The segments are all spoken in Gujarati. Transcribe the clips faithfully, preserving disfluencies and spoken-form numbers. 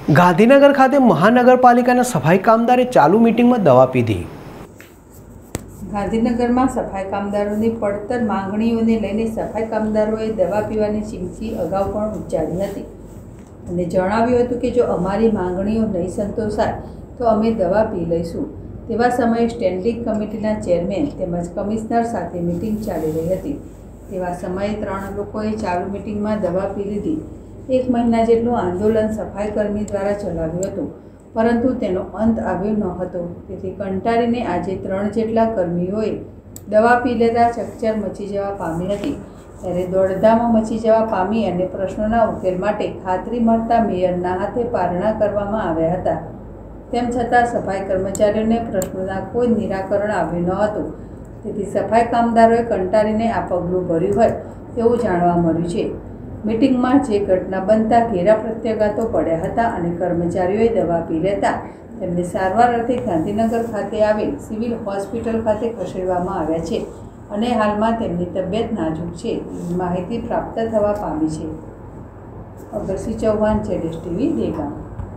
ગાંધીનગર ખાતે મહાનગરપાલિકાના સફાઈ કામદારે ચાલુ મીટિંગમાં દવા પીધી। ગાંધીનગરમાં સફાઈ કામદારોની પડતર માંગણીઓને લઈને સફાઈ કામદારોએ દવા પીવાની ચીમકી અગાઉ પણ ઉચ્ચારી હતી અને જણાવ્યું હતું કે જો અમારી માંગણીઓ નહીં સંતોષાય તો અમે દવા પી લઈશું। તેવા સમયે સ્ટેન્ડિંગ કમિટીના ચેરમેન તેમજ કમિશનર સાથે મિટિંગ ચાલી રહી હતી। તેવા સમયે ત્રણ લોકોએ ચાલુ મિટિંગમાં દવા પી લીધી। એક મહિના જેટલું આંદોલન સફાઈ કર્મી દ્વારા ચલાવ્યું હતું, પરંતુ તેનો અંત આવ્યો ન હતો। તેથી કંટાળીને આજે ત્રણ જેટલા કર્મીઓએ દવા પી લેતા ચકચાર મચી જવા પામી હતી। ત્યારે દોડધામ મચી જવા પામી અને પ્રશ્નોના ઉકેલ માટે ખાતરી મળતા મેયરના હાથે પારણા કરવામાં આવ્યા હતા। તેમ છતાં સફાઈ કર્મચારીઓને પ્રશ્નોના કોઈ નિરાકરણ આવ્યું ન હતું। તેથી સફાઈ કામદારોએ કંટાળીને આ પગલું ભર્યું હોય તેવું જાણવા મળ્યું છે। મીટિંગમાં જે ઘટના બનતા ઘેરા પ્રત્યાઘાતો પડ્યા હતા અને કર્મચારીઓએ દવા પી લેતા તેમને સારવાર અર્થે ગાંધીનગર ખાતે આવેલ સિવિલ હોસ્પિટલ ખાતે ખસેડવામાં આવ્યા છે અને હાલમાં તેમની તબિયત નાજુક છે એવી માહિતી પ્રાપ્ત થવા પામી છે। અગરસિંહ ચૌહાણ, જેડેશ TV, Degam.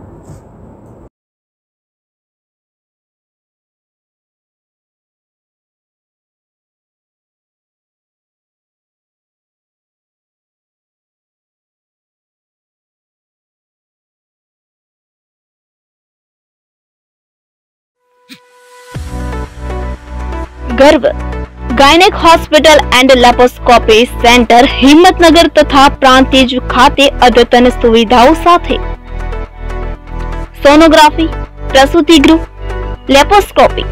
Garv gynaec hospital and laparoscopy centre Himmatnagar तथा प्रांतिज खाते अद्यतन सुविधाओं साथे सोनोग्राफी, प्रसूति गृह, लेप्रोस्कोपी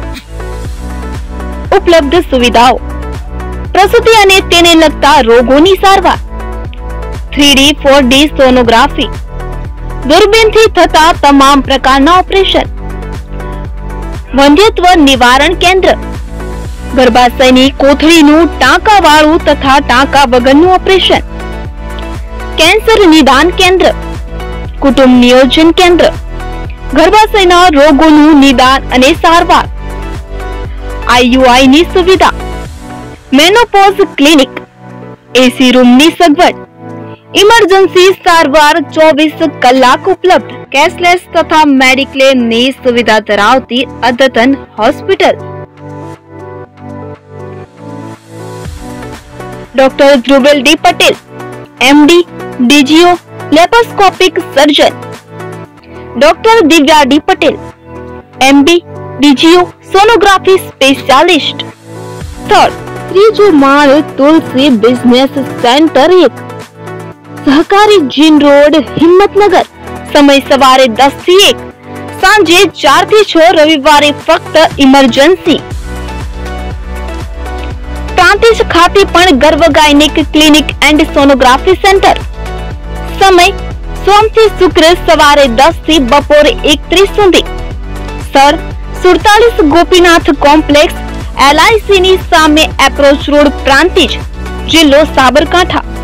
उपलब्ध सुविधाओं, प्रसूति अने तेने लगता रोगोनी सारवार, three D four D sonography, दूरबीन थी थता तमाम प्रकारना ऑपरेशन, वंध्यत्व निवारण केंद्र, गर्भाशयनी कोथळीनुं टांकावाळुं तथा टांका वगरनुं ऑपरेशन, कैंसर निदान केंद्र, कुटुंब नियोजन केंद्र, गर्भाशयना रोगोनुं निदान अने सारवार, आईयूआई नी सुविधा, मेनोपॉज क्लिनिक, एसी रूम नी सगवड, इमरजन्सी सारवार चौबीस कलाक उपलब्ध, कैशलेस तथा मेडिक्लेम नी सुविधा धरावती अद्यतन hospital. Doctor Dhruvel D Patel, MD, DGO, laparoscopic surgeon. Doctor Divya D Patel, MD, DGO, sonography specialist. Third, त्रीजो माळ, तुलसी बिजनेस सेंटर एक, सहकारी जीन रोड, हिम्मतनगर। समय सवारे दस थी एक, सांजे चार थी छ, रविवारे फक्त इमरजन्सी। प्रांतिज खाते पण Garv gynaec clinic and sonography centre. समय सोम थी शुक्र सवारे दस थी बपोरे एक तीस सुधी। सर सुड़तालीस Gopinath complex, L I C नी सामे एप्रोच रोड, प्रांतिज, जिल्लो साबरकांठा।